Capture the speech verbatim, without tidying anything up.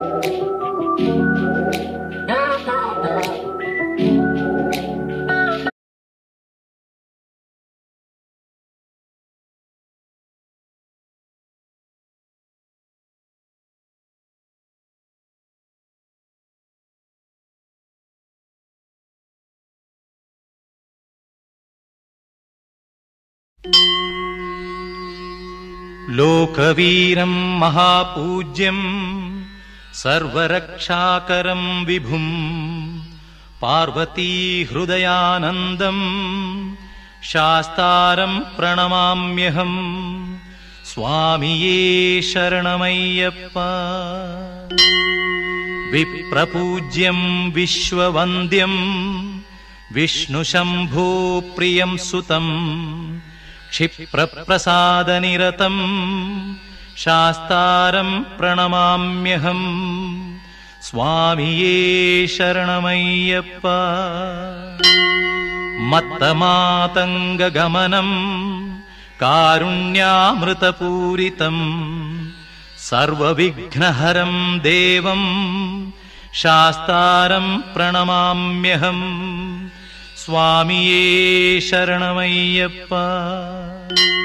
ലോകവീരം മഹാപൂജ്യം സർവരക്ഷാകരം വിഭും പാർവതീഹൃദയാനന്ദം ശാസ്താരം പ്രണമാമ്യഹം. സ്വാമിയേ ശരണമയ്യപ്പ. വിപ്രപൂജ്യം വിശ്വവന്ദ്യം വിഷ്ണുശംഭോ പ്രിയം സുതം ക്ഷിപ്രപ്രസാദനിരതം ശാസ്താരം പ്രണമാമ്യഹം. സ്വാമിയേ ശരണമയ്യപ്പ. മത്തമാതംഗഗമനം കാരുണ്യാമൃതപൂരിതം സർവവിഘ്നഹരം ദേവം ശാസ്താരം പ്രണമാമ്യഹം. സ്വാമിയേ ശരണമയ്യപ്പ.